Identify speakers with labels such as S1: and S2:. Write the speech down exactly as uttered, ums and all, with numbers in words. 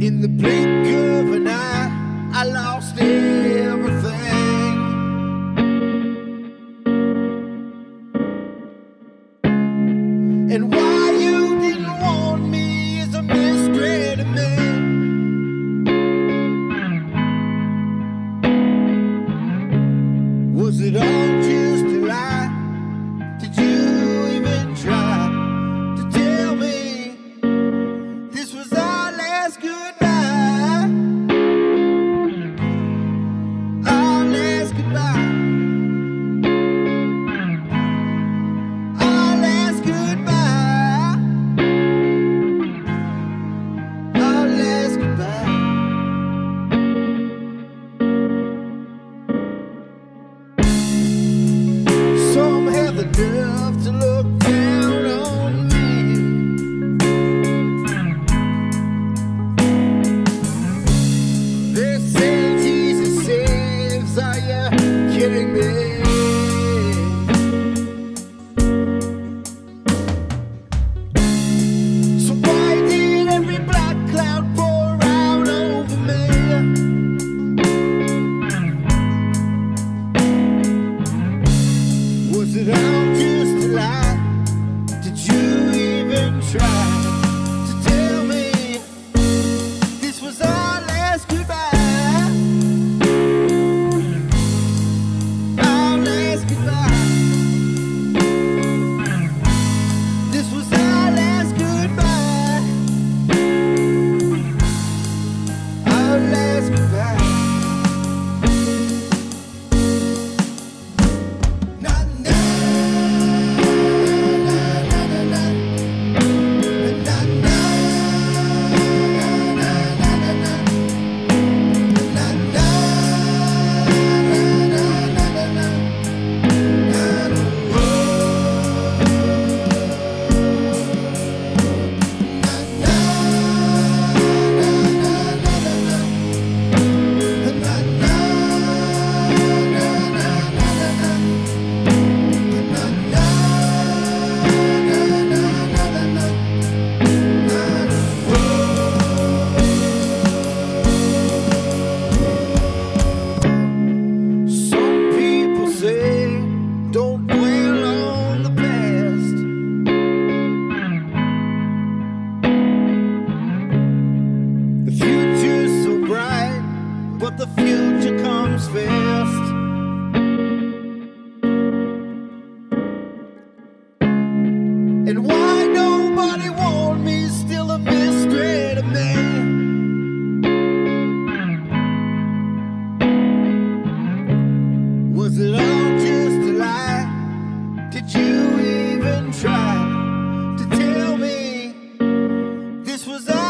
S1: In the blink of an eye, I lost everything. And why you didn't want me is a mystery to me. Was it all just a lie? Did you even try to tell me this was our last goodbye? Our last goodbye. Our last goodbye. Our last goodbye. Some have the nerve to look down on me. They say Jesus saves, are you kidding me? So why did every black cloud pour out over me? Was it all just a lie? Did you even try to tell me this was our last goodbye? Our last goodbye. This was our last goodbye. Our last goodbye. Don't dwell on the past. The future's so bright, but the future comes fast. And why nobody warned me is still a mystery to me. Was it all just a lie? Did you even try to tell me this was all?